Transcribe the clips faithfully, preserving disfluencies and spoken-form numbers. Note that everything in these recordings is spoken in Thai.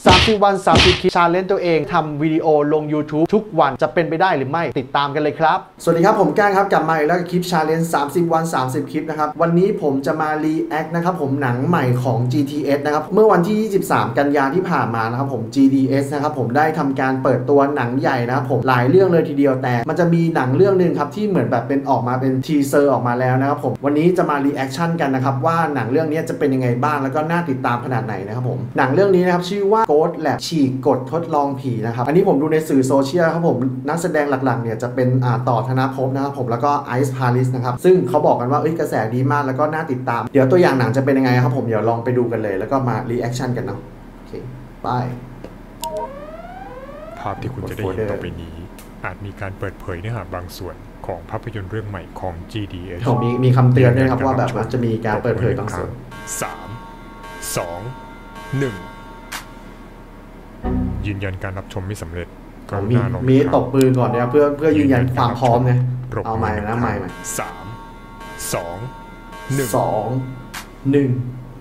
สามสิบวันสามสิบคลิปชาเลนจ์ตัวเองทำวิดีโอลง YouTube ทุกวันจะเป็นไปได้หรือไม่ติดตามกันเลยครับสวัสดีครับผมแก้งครับกลับมาอีกแล้วกับคลิปชาเลนจ์สามสิบวันสามสิบคลิปนะครับวันนี้ผมจะมารีแอคนะครับผมหนังใหม่ของ จี ที เอส นะครับเมื่อวันที่ยี่สิบสามกันยายนที่ผ่านมานะครับผม จี ที เอส นะครับผมได้ทำการเปิดตัวหนังใหญ่นะครับผมหลายเรื่องเลยทีเดียวแต่มันจะมีหนังเรื่องนึงครับที่เหมือนแบบเป็นออกมาเป็นทีเซอร์ออกมาแล้วนะครับผมวันนี้จะมารีแอคชั่นกันนะครับว่าหนังเรื่องนี้จะเป็นยังไงบ้างแล้วก็น่าติดตามขนาดไหนนะครับผมหนังเรื่องนี้นะครับชื่อว่า Ghost Lab ฉีกกฎทดลองผีนะครับอันนี้ผมดูในสื่อโซเชียลครับผมนักแสดงหลักๆเนี่ยจะเป็นอ่าต่อธนภพนะครับผมแล้วก็ไอซ์พาริสนะครับซึ่งเขาบอกกันว่าเอ้ยกระแสดีมากแล้วก็น่าติดตามเดี๋ยวตัวอย่างหนังจะเป็นยังไงครับผมเดี๋ยวลองไปดูกันเลยแล้วก็มารีแอคชั่นกันเนาะโอเคไปภาพที่คุณจะได้เห็นต่อไปนี้อาจมีการเปิดเผยเนื้อหาบางส่วนของภาพยนตร์เรื่องใหม่ของ จี ที เอสผมมีมีคำเตือนด้วยครับว่าแบบมันจะมีการเปิดเผยบางส่วนสามสองหนึ่งยืนยันการรับชมไม่สำเร็จมีมีตบปืนก่อนเนี่ยเพื่อเพื่อยืนยันความพร้อมเนี่ยเอาใหม่นะใหม่ใหม่สามสองหนึ่งสองหนึ่ง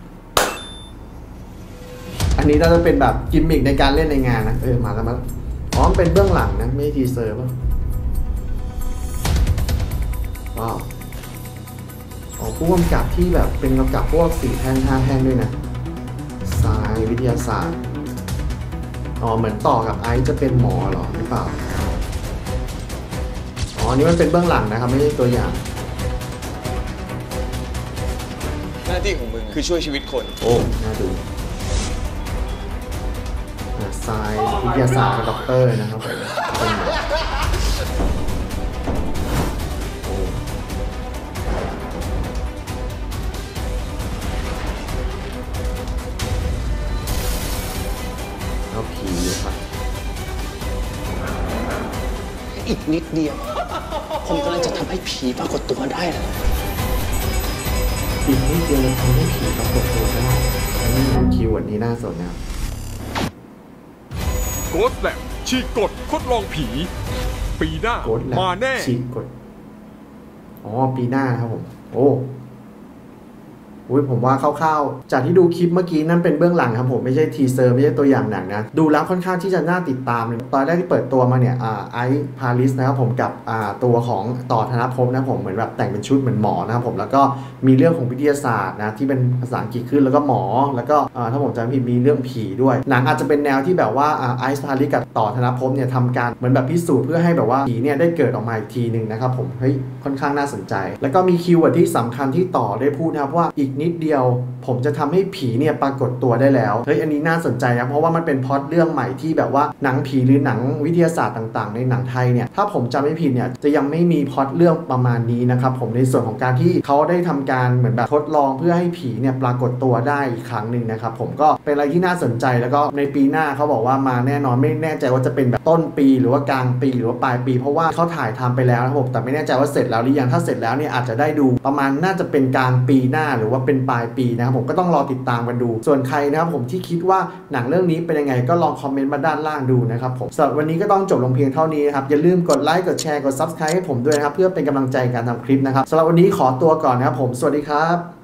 อันนี้น่าจะเป็นแบบกิมมิคในการเล่นในงานนะเออมาแล้วมาอ๋อเป็นเบื้องหลังนะไม่ทีเซอร์ป่ะว้าวอ๋อผู้กำกับที่แบบเป็นกำกับพวกสี่แท่งห้าแท่งด้วยนะสายวิทยาศาสตร์อ๋อเหมือนต่อกับไอซ์จะเป็นหมอหรอหรือเปล่าอ๋อนี่มันเป็นเบื้องหลังนะครับไม่ใช่ตัวอย่างหน้าที่ของมึงคือช่วยชีวิตคนโอ้น่าดูสายวิทยาศาสตร์กับด็อกเตอร์นะครับเอาผีครับอีกนิดเดียวผมกำลังจะทำให้ผีปรากฏตัวได้แล้วอีกนิดเดียวทำให้ผีปรากฏตัวได้อันนี้คีย์เวิร์ดนี้น่าสนนะครับ Ghost Lab ฉีกกฎทดลองผีปีหน้ามาแน่ฉีกกฎอ๋อปีหน้าครับผมโอ้อุ้ยผมว่าคร่าวๆจากที่ดูคลิปเมื่อกี้นั่นเป็นเบื้องหลังครับผมไม่ใช่ทีเซอร์ไม่ใช่ตัวอย่างหนังนะดูแล้วค่อนข้างที่จะน่าติดตามตอนแรกที่เปิดตัวมาเนี่ยไอซ์พาริสนะครับผมกับตัวของต่อธนภพนะผมเหมือนแบบแต่งเป็นชุดเหมือนหมอนะครับผมแล้วก็มีเรื่องของวิทยาศาสตร์นะที่เป็นภาษาอังกฤษขึ้นแล้วก็หมอแล้วก็ถ้าผมจำไม่ผิดมีเรื่องผีด้วยหนังอาจจะเป็นแนวที่แบบว่าไอซ์พาริสกับต่อธนภพเนี่ยทำการเหมือนแบบพิสูจน์เพื่อให้แบบว่าผีเนี่ยได้เกิดออกมาอีกทีหนึ่งนะครับผมเฮ้ยค่อนข้างน่าสนใจแล้วก็มีคีย์เวิร์ดที่สำคัญที่ต่อได้พูดนะครับว่าอีกนิดเดียวผมจะทำให้ผีเนี่ยปรากฏตัวได้แล้วเฮ้ยอันนี้น่าสนใจนะเพราะว่ามันเป็นพล็อตเรื่องใหม่ที่แบบว่าหนังผีหรือหนังวิทยาศาสตร์ต่างๆในหนังไทยเนี่ยถ้าผมจำไม่ผิดเนี่ยจะยังไม่มีพล็อตเรื่องประมาณนี้นะครับผมในส่วนของการที่เขาได้ทำการเหมือนแบบทดลองเพื่อให้ผีเนี่ยปรากฏตัวได้อีกครั้งหนึ่งนะครับผมก็เป็นอะไรที่น่าสนใจแล้วก็ในปีหน้าเขาบอกว่ามาแน่นอนไม่แน่ใจว่าจะเป็นแบบต้นปีหรือว่ากลางปีหรือว่าปลายปีเพราะว่าเขาถ่ายทำไปแล้วนะครับผมแต่ไม่แน่ใจว่าเสร็จแล้วหรือยังถ้าเสร็จแล้วเนี่ยอาจจะได้ดูประมาณน่าจะเป็นกลางปีหน้าหรือว่าเป็นปลายปีนะครับผมก็ต้องรอติดตามกันดูส่วนใครนะครับผมที่คิดว่าหนังเรื่องนี้เป็นยังไงก็ลองคอมเมนต์มาด้านล่างดูนะครับผมสำหรับวันนี้ก็ต้องจบลงเพียงเท่านี้นะครับอย่าลืมกดไลค์กดแชร์กด ซับสไครบ์ ให้ผมด้วยนะครับเพื่อเป็นกำลังใจการทำคลิปนะครับสำหรับวันนี้ขอตัวก่อนนะครับผมสวัสดีครับ